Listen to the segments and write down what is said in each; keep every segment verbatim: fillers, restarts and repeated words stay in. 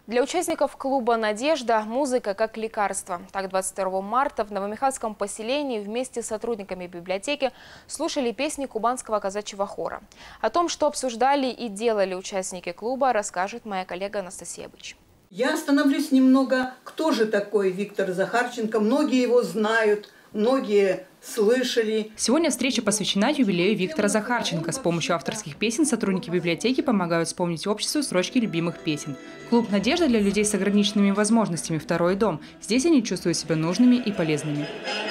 Для участников клуба «Надежда» музыка как лекарство. Так, двадцать второго марта в Новомихайловском поселении вместе с сотрудниками библиотеки слушали песни кубанского казачьего хора. О том, что обсуждали и делали участники клуба, расскажет моя коллега Анастасия Быч. Я остановлюсь немного, кто же такой Виктор Захарченко. Многие его знают, многие слышали. Сегодня встреча посвящена юбилею Виктора Захарченко. С помощью авторских песен сотрудники библиотеки помогают вспомнить обществу строчки любимых песен. Клуб «Надежда» для людей с ограниченными возможностями – второй дом. Здесь они чувствуют себя нужными и полезными.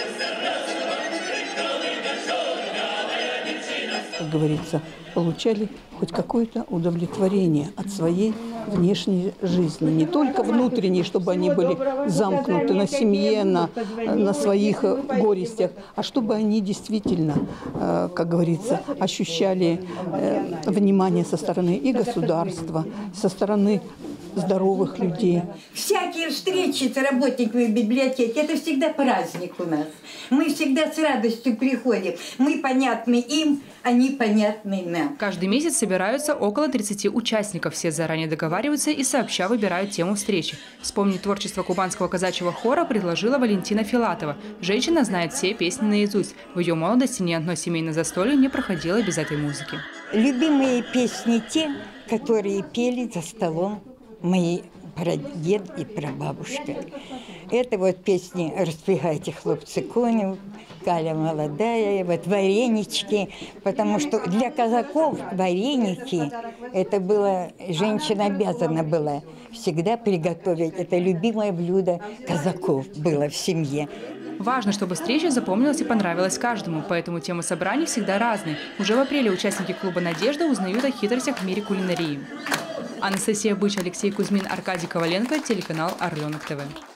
Как говорится, получали хоть какое-то удовлетворение от своей внешней жизни. Не только внутренней, чтобы они были замкнуты на семье, на, на своих горестях, а чтобы они действительно, как говорится, ощущали внимание со стороны и государства, со стороны здоровых людей. Всякие встречи с работниками библиотеки – это всегда праздник у нас. Мы всегда с радостью приходим. Мы понятны им, они понятны нам. Каждый месяц собираются около тридцати участников. Все заранее договариваются и сообща выбирают тему встречи. Вспомнить творчество кубанского казачьего хора предложила Валентина Филатова. Женщина знает все песни наизусть. В ее молодости ни одно семейное застолье не проходило без этой музыки. Любимые песни те, которые пели за столом мои прадед и прабабушка. Это вот песни «Распрягайте, хлопцы, коню», «Каля молодая», вот «Варенички», потому что для казаков вареники – это было, женщина обязана была всегда приготовить. Это любимое блюдо казаков было в семье. Важно, чтобы встреча запомнилась и понравилась каждому, поэтому темы собраний всегда разные. Уже в апреле участники клуба «Надежда» узнают о хитростях в мире кулинарии. Анастасия Быч, Алексей Кузьмин, Аркадий Коваленко, телеканал Орленок ТВ.